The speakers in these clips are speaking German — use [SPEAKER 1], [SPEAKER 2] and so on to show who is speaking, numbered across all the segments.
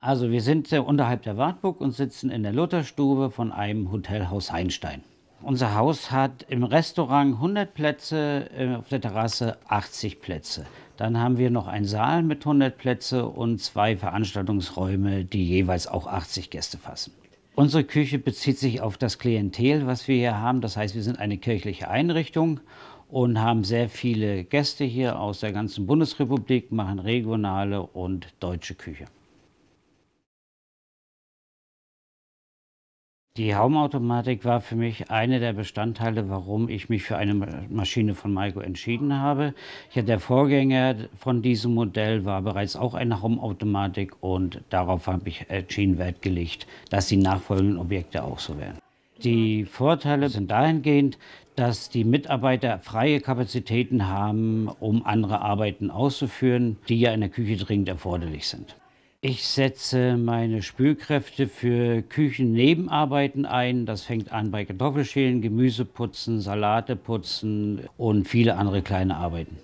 [SPEAKER 1] Also wir sind unterhalb der Wartburg und sitzen in der Lutherstube von einem Hotelhaus Heinstein. Unser Haus hat im Restaurant 100 Plätze, auf der Terrasse 80 Plätze. Dann haben wir noch einen Saal mit 100 Plätze und 2 Veranstaltungsräume, die jeweils auch 80 Gäste fassen. Unsere Küche bezieht sich auf das Klientel, was wir hier haben. Das heißt, wir sind eine kirchliche Einrichtung und haben sehr viele Gäste hier aus der ganzen Bundesrepublik, machen regionale und deutsche Küche. Die Raumautomatik war für mich einer der Bestandteile, warum ich mich für eine Maschine von Meiko entschieden habe. Der Vorgänger von diesem Modell war bereits auch eine Raumautomatik und darauf habe ich entschieden Wert gelegt, dass die nachfolgenden Objekte auch so werden. Die Vorteile sind dahingehend, dass die Mitarbeiter freie Kapazitäten haben, um andere Arbeiten auszuführen, die ja in der Küche dringend erforderlich sind. Ich setze meine Spülkräfte für Küchennebenarbeiten ein. Das fängt an bei Kartoffelschälen, Gemüseputzen, Salate putzen und viele andere kleine Arbeiten.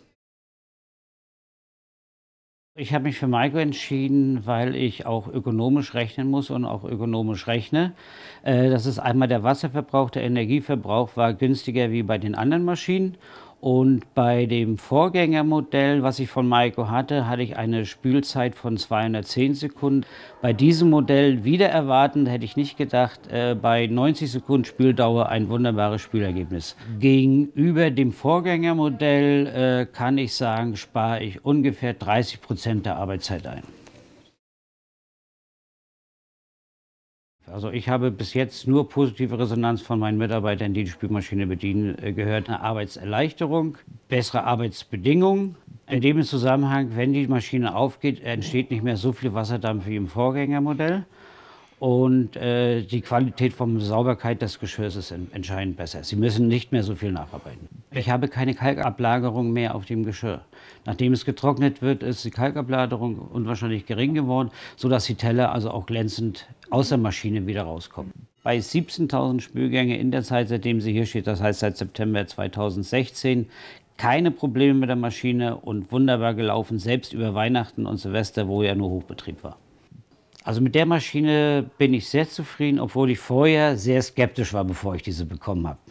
[SPEAKER 1] Ich habe mich für Meiko entschieden, weil ich auch ökonomisch rechnen muss und auch ökonomisch rechne. Das ist einmal der Wasserverbrauch, der Energieverbrauch war günstiger wie bei den anderen Maschinen. Und bei dem Vorgängermodell, was ich von Meiko hatte, hatte ich eine Spülzeit von 210 Sekunden. Bei diesem Modell, wieder erwartend, hätte ich nicht gedacht, bei 90 Sekunden Spüldauer ein wunderbares Spülergebnis. Gegenüber dem Vorgängermodell kann ich sagen, spare ich ungefähr 30% der Arbeitszeit ein. Also ich habe bis jetzt nur positive Resonanz von meinen Mitarbeitern, die die Spülmaschine bedienen, gehört. Eine Arbeitserleichterung, bessere Arbeitsbedingungen. In dem Zusammenhang, wenn die Maschine aufgeht, entsteht nicht mehr so viel Wasserdampf wie im Vorgängermodell. Und die Qualität von Sauberkeit des Geschirrs ist entscheidend besser. Sie müssen nicht mehr so viel nacharbeiten. Ich habe keine Kalkablagerung mehr auf dem Geschirr. Nachdem es getrocknet wird, ist die Kalkablagerung unwahrscheinlich gering geworden, sodass die Teller also auch glänzend aus der Maschine wieder rauskommen. Bei 17.000 Spülgänge in der Zeit, seitdem sie hier steht, das heißt seit September 2016, keine Probleme mit der Maschine und wunderbar gelaufen, selbst über Weihnachten und Silvester, wo ja nur Hochbetrieb war. Also mit der Maschine bin ich sehr zufrieden, obwohl ich vorher sehr skeptisch war, bevor ich diese bekommen habe.